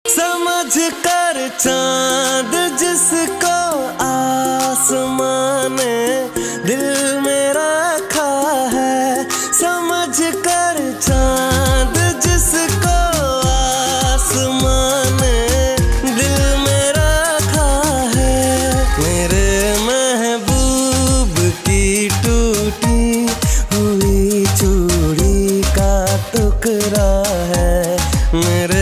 समझ कर चांद जिसको आसमान ने दिल में रखा है, समझ कर चांद जिसको आसमान ने दिल में रखा है। मेरे महबूब की टूटी हुई चूड़ी का टुकड़ा है, मेरे